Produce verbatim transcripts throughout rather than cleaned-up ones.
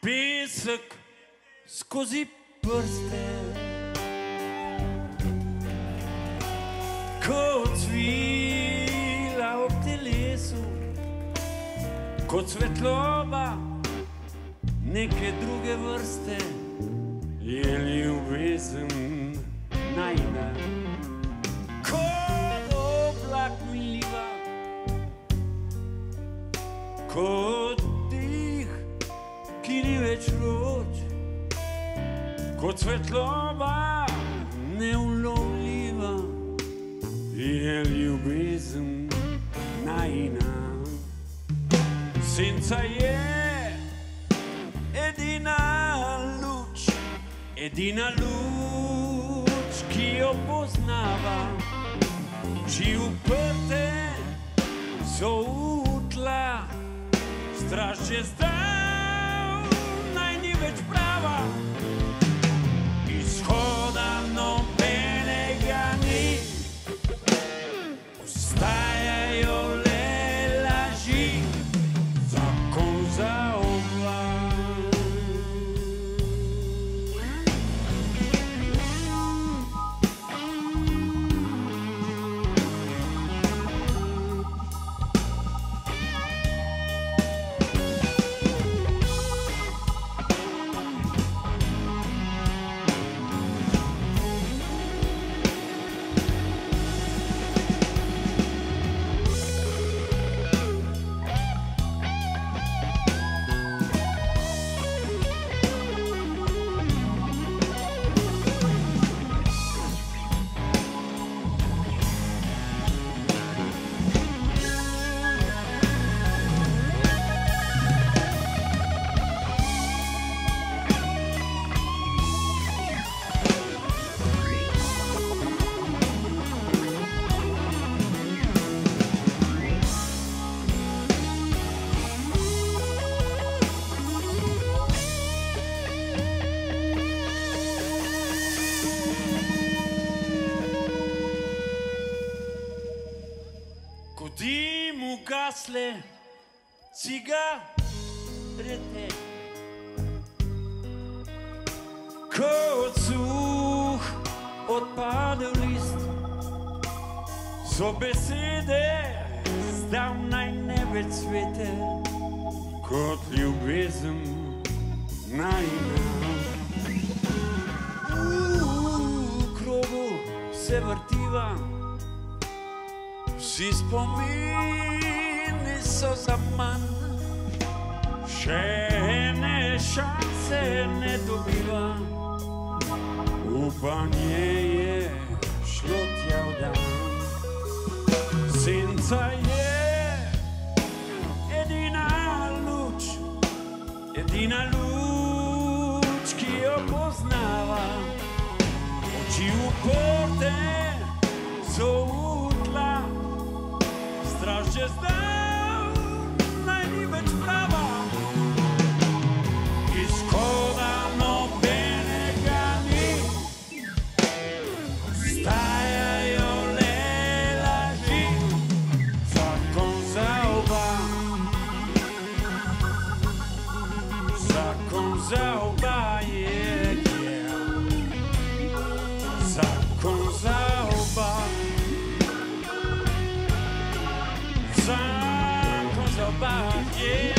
Pesek skozi prste, kot svila ob telesu, kot svetloba neke druge vrste, je ljubezen najina. Kot oblak miliva, kot dih, ki ni več vroč, kot svetloba neulovljiva, je ljubezen najina. Senca je edina luč, edina luč, ki jo poznava. Oči uprte so v tla, strast že zdaj naj ni več prava. Izhoda nobenega ni, ostajajo le laži, zakon za oba. Ko dim ugasle cigarete, kot suh odpadev list, so besede zdavnaj ne več svete, kot ljubezen najina. V krogu se vrtiva, vsi spomini so za manj, še ene šanse ne dobiva, upanje je šlo tja v dan. Senca je edina luč, edina luč, ki jo poznava. Oči uprte so v tla, strast že zdaj naj ni več prava. Izhoda nobenega ni, ostajajo le laži, zakon za oba. Zakon za oba je, zakon za oba. Zakon za oba, yeah.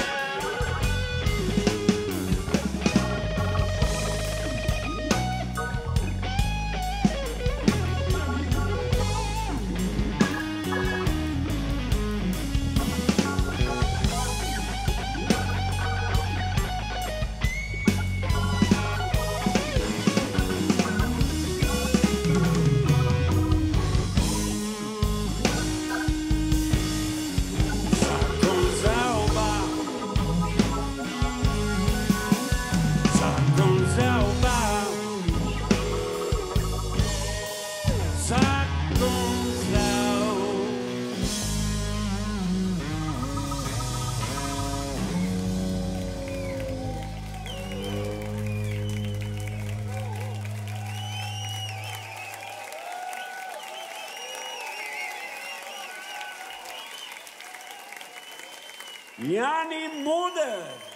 Jani Moder.